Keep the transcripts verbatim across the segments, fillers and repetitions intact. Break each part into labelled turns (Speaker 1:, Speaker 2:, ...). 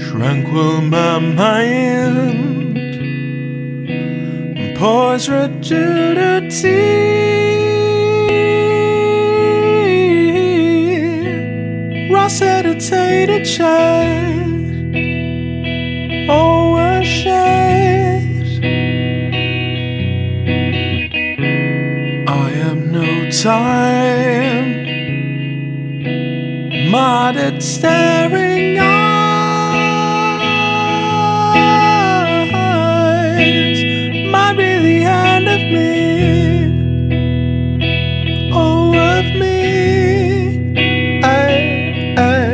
Speaker 1: Tranquil my mind, poised rigidity. Russet, a tainted shade, oh, a shade. I have no time, modded staring eyes might be the end of me, oh, of me. I, I.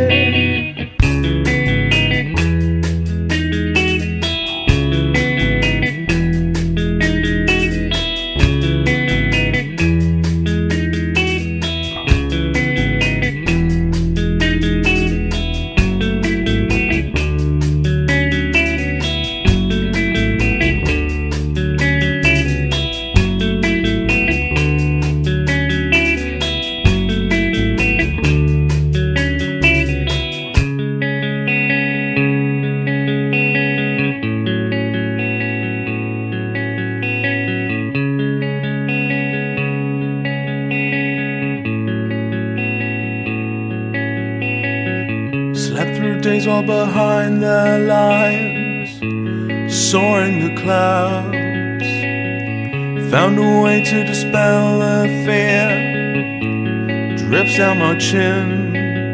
Speaker 1: Slept through days while behind their lines, soaring the clouds. Found a way to dispel the fear, drips down my chin.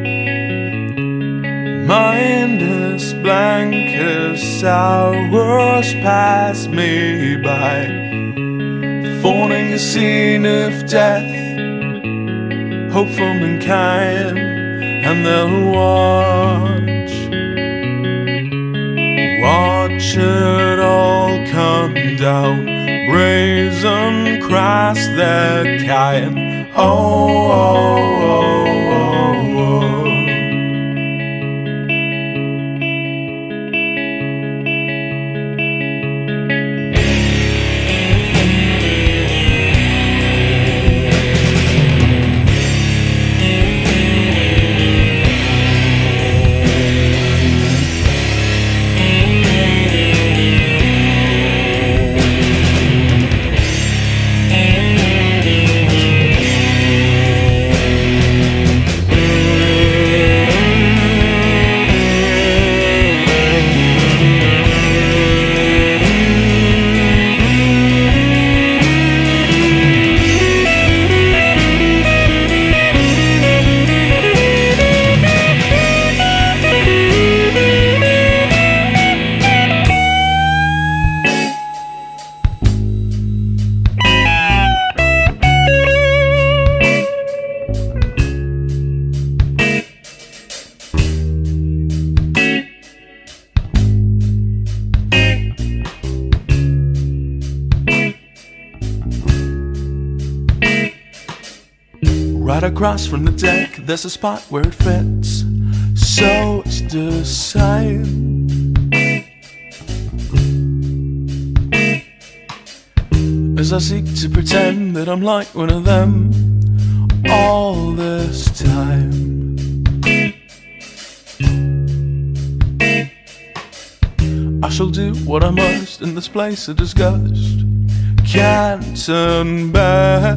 Speaker 1: Mind is blank as hours pass me by. Fawning a scene of death, hope for mankind. And they'll watch, watch it all come down. Brazen, crass, their kind. Oh, oh, oh, oh, oh. Right across from the deck, there's a spot where it fits, so it's decided. As I seek to pretend that I'm like one of them all this time. I shall do what I must in this place of disgust. Can't turn back.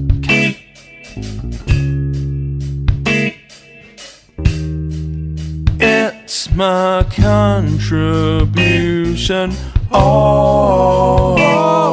Speaker 1: It's my contribution. Oh.